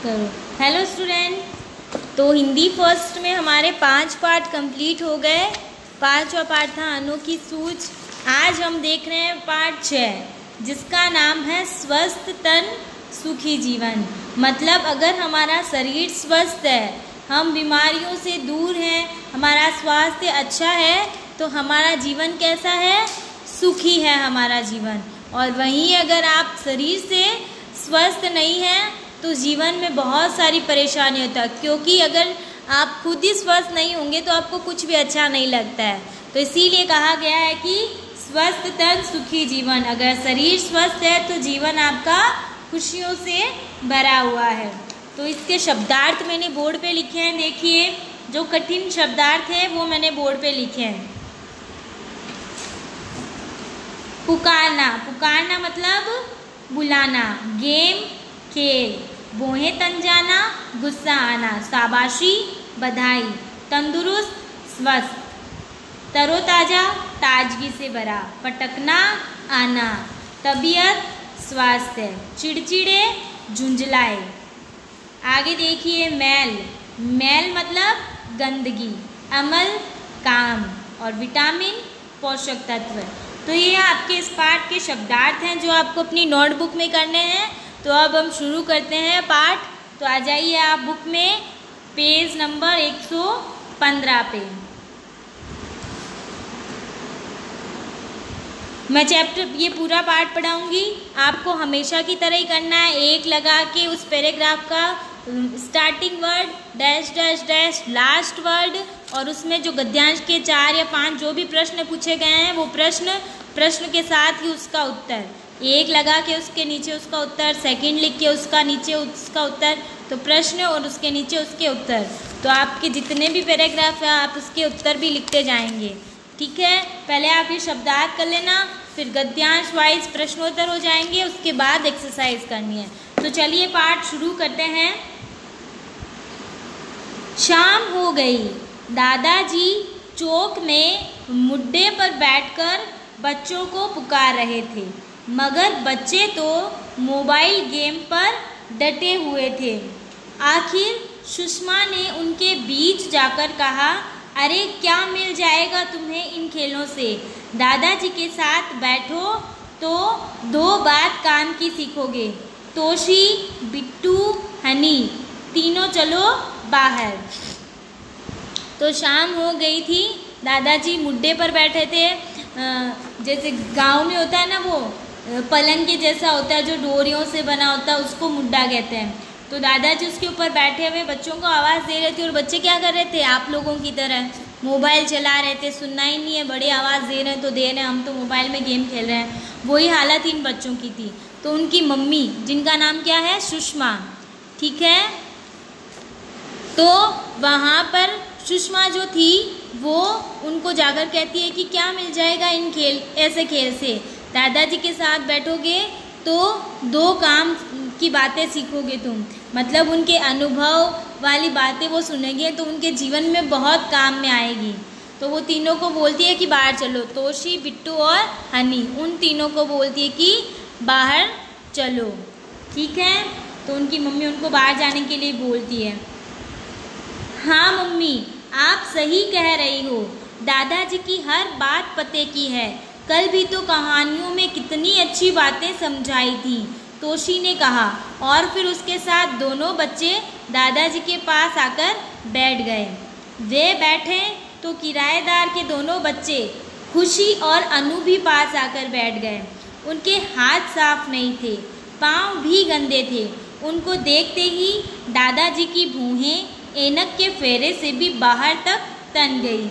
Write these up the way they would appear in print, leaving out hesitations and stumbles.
करो। Hello student, तो Hindi first में हमारे 5 पार्ट कंप्लीट हो गए। 5वां पार्ट था अनोखी सूझ। आज हम देख रहे हैं पार्ट 6 जिसका नाम है स्वस्थ तन सुखी जीवन। मतलब अगर हमारा शरीर स्वस्थ है, हम बीमारियों से दूर हैं, हमारा स्वास्थ्य अच्छा है, तो हमारा जीवन कैसा है? सुखी है हमारा जीवन। और वहीं अगर आप शरीर से स्वस्थ नहीं हैं तो जीवन में बहुत सारी परेशानी होता है, क्योंकि अगर आप खुद ही स्वस्थ नहीं होंगे तो आपको कुछ भी अच्छा नहीं लगता है। तो इसीलिए कहा गया है कि स्वस्थ तन सुखी जीवन। अगर शरीर स्वस्थ है तो जीवन आपका खुशियों से भरा हुआ है। तो इसके शब्दार्थ मैंने बोर्ड पे लिखे हैं। देखिए, जो कठिन शब्दार्थ हैं वो मैंने बोर्ड पे लिखे हैं। पुकारना, पुकारना मतलब बुलाना। गेम खेल, बोहे तन जाना, गुस्सा आना, शाबाशी बधाई, तंदुरुस्त स्वस्थ, तरोताज़ा ताजगी से भरा, पटकना आना, तबीयत स्वास्थ्य, चिड़चिड़े झुंझलाए। आगे देखिए, मैल, मैल मतलब गंदगी, अमल काम, और विटामिन पोषक तत्व। तो ये आपके इस पाठ के शब्दार्थ हैं जो आपको अपनी नोटबुक में करने हैं। तो अब हम शुरू करते हैं पाठ। तो आ जाइए आप बुक में पेज नंबर 115 पे। मैं चैप्टर ये पूरा पाठ पढ़ाऊंगी, आपको हमेशा की तरह ही करना है। एक लगा के उस पैराग्राफ का starting word dash dash dash last word, और उसमें जो गद्यांश के 4 या 5 जो भी प्रश्न पूछे गए हैं वो प्रश्न के साथ ही उसका उत्तर। एक लगा के उसके नीचे उसका उत्तर, सेकंड लिख के उसका नीचे उसका उत्तर, तो प्रश्न और उसके नीचे उसके उत्तर। तो आपके जितने भी पैराग्राफ हैं आप उसके उत्तर भी लिखते जाएंगे, ठीक है। पहले आप ये शब्दार्थ कर लेना, फिर गद्यांश वाइज प्रश्नोत्तर हो जाएंगे, उसके बाद एक्सरसाइज करनी है। तो चलिए पाठ शुरू करते हैं। शाम हो गई। दादाजी चौक में मुड्डे पर बैठकर बच्चों को पुकार रहे थे, मगर बच्चे तो मोबाइल गेम पर डटे हुए थे। आखिर सुषमा ने उनके बीच जाकर कहा, अरे क्या मिल जाएगा तुम्हें इन खेलों से? दादाजी के साथ बैठो तो 2 बात काम की सीखोगे। तोशी, बिट्टू, हनी तीनों चलो बाहर। तो शाम हो गई थी। दादाजी मुड्डे पर बैठे थे। जैसे गांव में होता है ना, वो पलंग के जैसा होता है जो डोरियों से बना होता है, उसको मुड्डा कहते हैं। तो दादाजी उसके ऊपर बैठे हुए बच्चों को आवाज़ दे रहे थे, और बच्चे क्या कर रहे थे? आप लोगों की तरह मोबाइल चला रहे थे। सुनना ही नहीं है, बड़े आवाज़ दे रहे हैं तो दे रहे हैं, हम तो मोबाइल में गेम खेल रहे हैं। वही हालत इन बच्चों की थी। तो उनकी मम्मी, जिनका नाम क्या है? सुषमा, ठीक है। तो वहाँ पर सुषमा जो थी वो उनको जाकर कहती है कि क्या मिल जाएगा इन ऐसे खेल से? दादाजी के साथ बैठोगे तो 2 काम की बातें सीखोगे तुम। मतलब उनके अनुभव वाली बातें वो सुनेंगे तो उनके जीवन में बहुत काम में आएगी। तो वो तीनों को बोलती है कि बाहर चलो। तोशी, बिट्टू और हनी, उन तीनों को बोलती है कि बाहर चलो, ठीक है। तो उनकी मम्मी उनको बाहर जाने के लिए बोलती है। हाँ मम्मी, आप सही कह रही हो, दादाजी की हर बात पते की है। कल भी तो कहानियों में कितनी अच्छी बातें समझाई थी, तोशी ने कहा। और फिर उसके साथ दोनों बच्चे दादाजी के पास आकर बैठ गए। वे बैठे तो किराएदार के दोनों बच्चे खुशी और अनु भी पास आकर बैठ गए। उनके हाथ साफ नहीं थे, पाँव भी गंदे थे। उनको देखते ही दादाजी की भूहें ऐनक के फेरे से भी बाहर तक तन गई।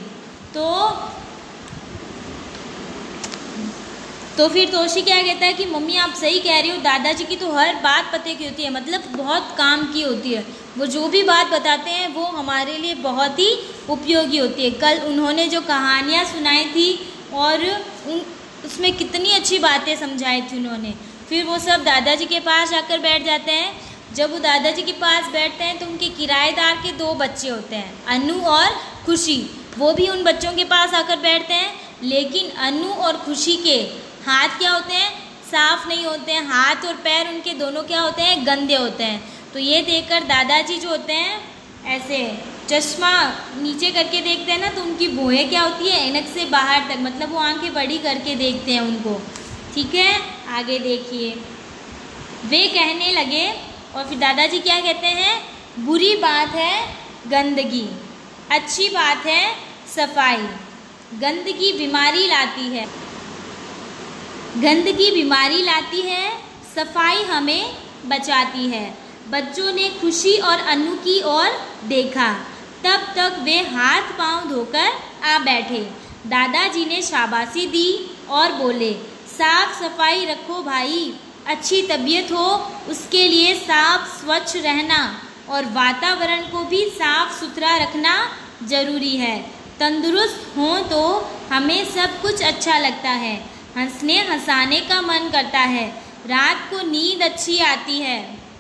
तो फिर तोशी क्या कहता है कि मम्मी आप सही कह रही हो, दादाजी की तो हर बात पते की होती है, मतलब बहुत काम की होती है। वो जो भी बात बताते हैं वो हमारे लिए बहुत ही उपयोगी होती है। कल उन्होंने जो कहानियाँ सुनाई थी और उसमें कितनी अच्छी बातें समझाई थी उन्होंने। फिर वो सब दादाजी के पास जाकर बैठ जाते हैं। जब वो दादाजी के पास बैठते हैं तो उनके किराएदार के 2 बच्चे होते हैं, अनु और खुशी। वो भी उन बच्चों के पास आकर बैठते हैं, लेकिन अनु और खुशी के हाथ क्या होते हैं? साफ नहीं होते हैं। हाथ और पैर उनके दोनों क्या होते हैं? गंदे होते हैं। तो ये देखकर दादाजी जो होते हैं ऐसे चश्मा नीचे करके देखते हैं ना, तो उनकी भौहें क्या होती है, ऐनक से बाहर तक, मतलब वो आंखें बड़ी करके देखते हैं उनको। ठीक है, आगे देखिए। वे कहने लगे, और फिर दादाजी क्या कहते हैं, बुरी बात है गंदगी, अच्छी बात है सफाई। गंदगी बीमारी लाती है, गंदगी बीमारी लाती है, सफाई हमें बचाती है। बच्चों ने खुशी और अनु की ओर देखा। तब तक वे हाथ पांव धोकर आ बैठे। दादाजी ने शाबाशी दी और बोले, साफ सफाई रखो भाई, अच्छी तबीयत हो उसके लिए साफ स्वच्छ रहना और वातावरण को भी साफ सुथरा रखना जरूरी है। तंदुरुस्त हों तो हमें सब कुछ अच्छा लगता है, हंसने हंसाने का मन करता है, रात को नींद अच्छी आती है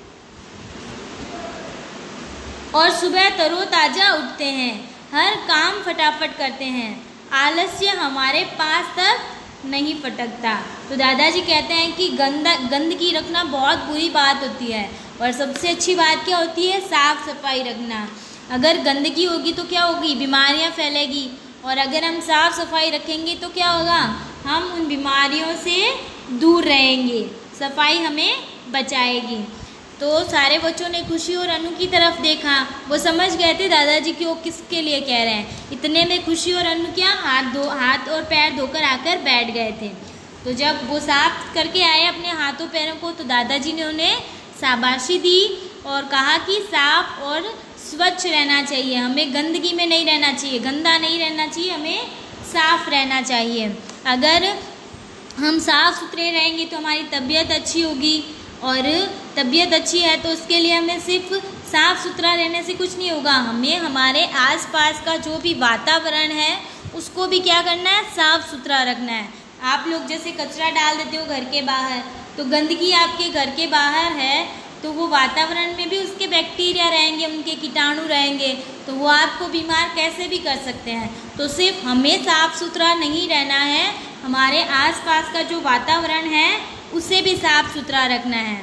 और सुबह तरोताजा उठते हैं, हर काम फटाफट करते हैं, आलस्य हमारे पास तक नहीं फटकता। तो दादाजी कहते हैं कि गंदगी रखना बहुत बुरी बात होती है और सबसे अच्छी बात क्या होती है, साफ सफाई रखना। अगर गंदगी होगी तो क्या होगी, बीमारियां फैलेगी, और अगर हम साफ सफाई रखेंगे तो क्या होगा, हम उन बीमारियों से दूर रहेंगे, सफाई हमें बचाएगी। तो सारे बच्चों ने खुशी और अनु की तरफ देखा। वो समझ गए थे दादाजी कि वो किसके लिए कह रहे हैं। इतने में खुशी और अनु क्या हाथ और पैर धोकर आकर बैठ गए थे। तो जब वो साफ करके आए अपने हाथों पैरों को, तो दादाजी ने उन्हें शाबाशी दी और कहा कि साफ और स्वच्छ रहना चाहिए, हमें गंदगी में नहीं रहना चाहिए, गंदा नहीं रहना चाहिए, हमें साफ रहना चाहिए। अगर हम साफ सुथरे रहेंगे तो हमारी तबीयत अच्छी होगी, और तबीयत अच्छी है तो उसके लिए हमें सिर्फ साफ़ सुथरा रहने से कुछ नहीं होगा, हमें हमारे आसपास का जो भी वातावरण है उसको भी क्या करना है, साफ़ सुथरा रखना है। आप लोग जैसे कचरा डाल देते हो घर के बाहर, तो गंदगी आपके घर के बाहर है तो वो वातावरण में भी उसके बैक्टीरिया रहेंगे, उनके कीटाणु रहेंगे, तो वो आपको बीमार कैसे भी कर सकते हैं। तो सिर्फ हमें साफ़ सुथरा नहीं रहना है, हमारे आसपास का जो वातावरण है उसे भी साफ सुथरा रखना है।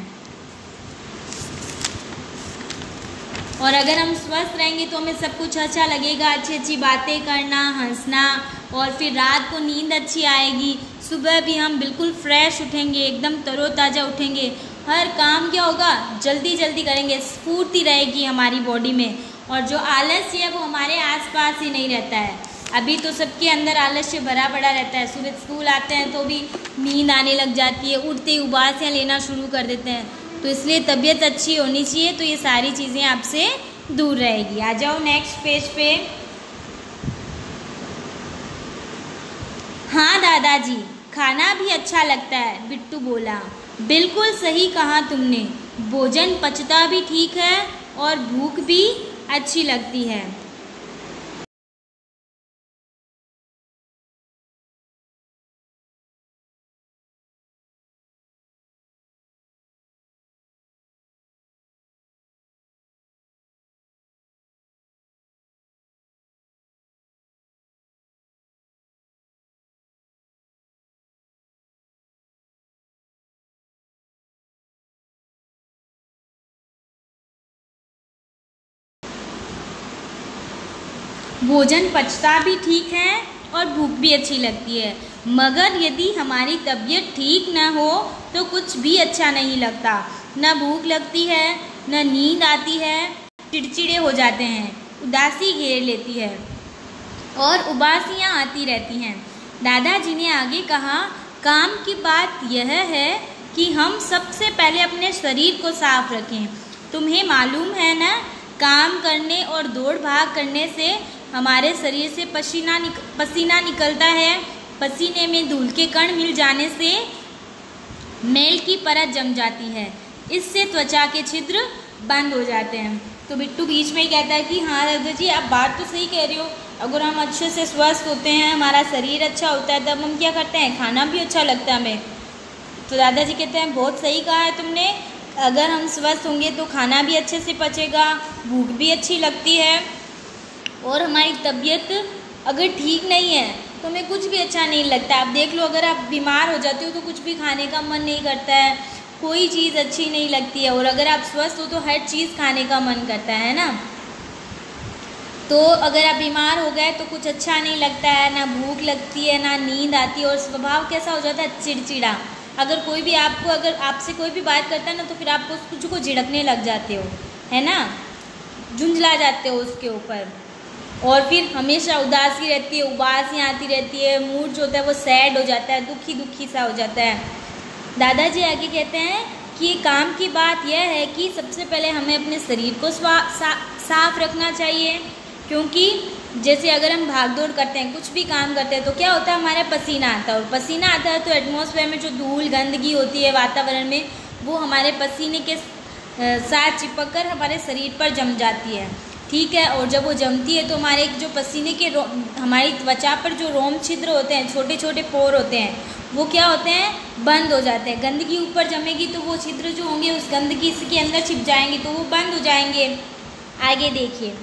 और अगर हम स्वस्थ रहेंगे तो हमें सब कुछ अच्छा लगेगा, अच्छी अच्छी बातें करना, हंसना, और फिर रात को नींद अच्छी आएगी, सुबह भी हम बिल्कुल फ्रेश उठेंगे, एकदम तरोताज़ा उठेंगे, हर काम क्या होगा जल्दी जल्दी करेंगे, स्फूर्ति रहेगी हमारी बॉडी में, और जो आलस्य है वो हमारे आसपास ही नहीं रहता है। अभी तो सबके अंदर आलस्य भरा पड़ा रहता है, सुबह स्कूल आते हैं तो भी नींद आने लग जाती है, उठते ही उबासियाँ लेना शुरू कर देते हैं। तो इसलिए तबीयत अच्छी होनी चाहिए, तो ये सारी चीज़ें आपसे दूर रहेगी। आ जाओ नेक्स्ट पेज पे। हाँ दादाजी, खाना भी अच्छा लगता है, बिट्टू बोला। बिल्कुल सही कहा तुमने, भोजन पचता भी ठीक है और भूख भी अच्छी लगती है। भोजन पचता भी ठीक है और भूख भी अच्छी लगती है, मगर यदि हमारी तबीयत ठीक न हो तो कुछ भी अच्छा नहीं लगता, न भूख लगती है, न नींद आती है, चिड़चिड़े हो जाते हैं, उदासी घेर लेती है और उबासियाँ आती रहती हैं। दादाजी ने आगे कहा, काम की बात यह है कि हम सबसे पहले अपने शरीर को साफ रखें। तुम्हें मालूम है ना, काम करने और दौड़ भाग करने से हमारे शरीर से पसीना निकलता है। पसीने में धूल के कण मिल जाने से मैल की परत जम जाती है, इससे त्वचा के छिद्र बंद हो जाते हैं। तो बिट्टू बीच में ही कहता है कि हाँ दादाजी, आप बात तो सही कह रहे हो, अगर हम अच्छे से स्वस्थ होते हैं, हमारा शरीर अच्छा होता है, तब हम क्या करते हैं, खाना भी अच्छा लगता है हमें। तो दादाजी कहते हैं बहुत सही कहा है तुमने, अगर हम स्वस्थ होंगे तो खाना भी अच्छे से पचेगा, भूख भी अच्छी लगती है, और हमारी तबीयत अगर ठीक नहीं है तो हमें कुछ भी अच्छा नहीं लगता। आप देख लो, अगर आप बीमार हो जाते हो तो कुछ भी खाने का मन नहीं करता है, कोई चीज़ अच्छी नहीं लगती है, और अगर आप स्वस्थ हो तो हर चीज़ खाने का मन करता है ना। तो अगर आप बीमार हो गए तो कुछ अच्छा नहीं लगता है, ना भूख लगती है, ना नींद आती है, और स्वभाव कैसा हो जाता है, चिड़चिड़ा। अगर कोई भी आपको, अगर आपसे कोई भी बात करता है ना, तो फिर आप कुछ को झिड़कने लग जाते हो, है ना, झुंझला जाते हो उसके ऊपर, और फिर हमेशा उदासी रहती है, उबासियाँ आती रहती है, मूड जो होता है वो सैड हो जाता है, दुखी दुखी सा हो जाता है। दादाजी आगे कहते हैं कि काम की बात यह है कि सबसे पहले हमें अपने शरीर को साफ रखना चाहिए, क्योंकि जैसे अगर हम भागदौड़ करते हैं, कुछ भी काम करते हैं, तो क्या होता है, हमारे पसीना आता है, और पसीना आता है तो एटमॉस्फेयर में जो धूल गंदगी होती है वातावरण में, वो हमारे पसीने के साथ चिपक कर हमारे शरीर पर जम जाती है, ठीक है। और जब वो जमती है तो हमारे जो पसीने के हमारी त्वचा पर जो रोम छिद्र होते हैं, छोटे छोटे पोर होते हैं, वो क्या होते हैं, बंद हो जाते हैं। गंदगी ऊपर जमेगी तो वो छिद्र जो होंगे उस गंदगी के अंदर छिप जाएंगे, तो वो बंद हो जाएंगे। आगे देखिए,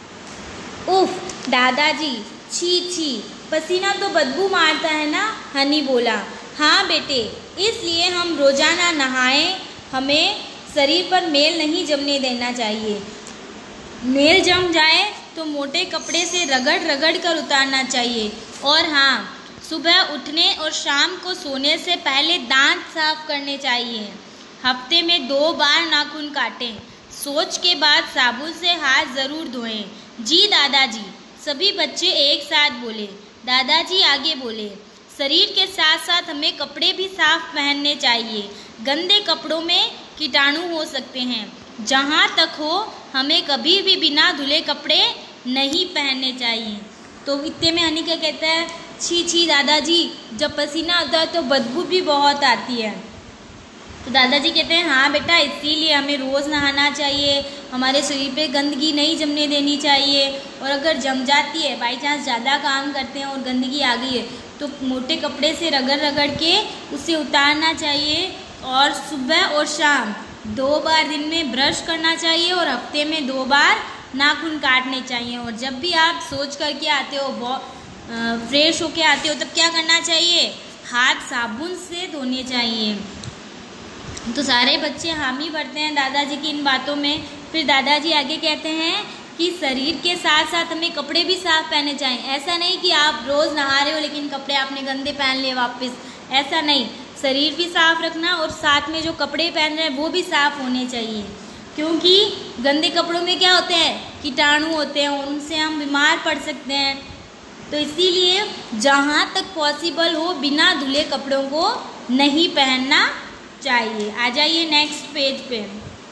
उफ दादाजी, छी छी, पसीना तो बदबू मारता है ना, हनी बोला। हाँ बेटे, इसलिए हम रोज़ाना नहाएं, हमें शरीर पर मेल नहीं जमने देना चाहिए। मेल जम जाए तो मोटे कपड़े से रगड़ रगड़ कर उतारना चाहिए। और हाँ, सुबह उठने और शाम को सोने से पहले दांत साफ करने चाहिए। हफ्ते में 2 बार नाखून काटें। सोच के बाद साबुन से हाथ ज़रूर धोएं। जी दादाजी, सभी बच्चे एक साथ बोले। दादाजी आगे बोले, शरीर के साथ साथ हमें कपड़े भी साफ पहनने चाहिए। गंदे कपड़ों में कीटाणु हो सकते हैं। जहाँ तक हो, हमें कभी भी बिना धुले कपड़े नहीं पहनने चाहिए। तो इतने में हनी क्या कहता है, छी छी दादाजी, जब पसीना आता है तो बदबू भी बहुत आती है। तो दादाजी कहते हैं, हाँ बेटा, इसीलिए हमें रोज़ नहाना चाहिए, हमारे शरीर पे गंदगी नहीं जमने देनी चाहिए। और अगर जम जाती है, बाई चांस ज़्यादा काम करते हैं और गंदगी आ गई है, तो मोटे कपड़े से रगड़ रगड़ के उसे उतारना चाहिए। और सुबह और शाम 2 बार दिन में ब्रश करना चाहिए, और हफ्ते में 2 बार नाखून काटने चाहिए। और जब भी आप सोच करके आते हो, फ्रेश होके आते हो, तब क्या करना चाहिए, हाथ साबुन से धोने चाहिए। तो सारे बच्चे हामी भरते हैं दादाजी की इन बातों में। फिर दादाजी आगे कहते हैं कि शरीर के साथ साथ हमें कपड़े भी साफ पहनने चाहिए। ऐसा नहीं कि आप रोज़ नहा रहे हो लेकिन कपड़े आपने गंदे पहन लिए वापस, ऐसा नहीं। शरीर भी साफ रखना, और साथ में जो कपड़े पहन रहे हैं वो भी साफ होने चाहिए, क्योंकि गंदे कपड़ों में क्या होते हैं, कीटाणु होते हैं, और उनसे हम बीमार पड़ सकते हैं। तो इसीलिए जहाँ तक पॉसिबल हो, बिना धुले कपड़ों को नहीं पहनना चाहिए। आ जाइए नेक्स्ट पेज पे।